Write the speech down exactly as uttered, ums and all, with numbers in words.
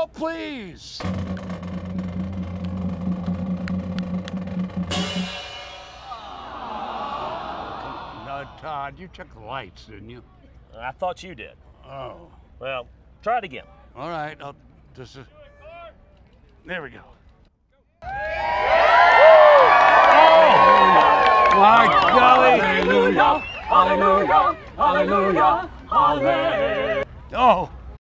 ball, please. No, Todd, you took the lights, didn't you? I thought you did. Oh. Well, try it again. All right, I'll, this is, there we go. My golly! Hallelujah, hallelujah, hallelujah, hallelujah. Oh,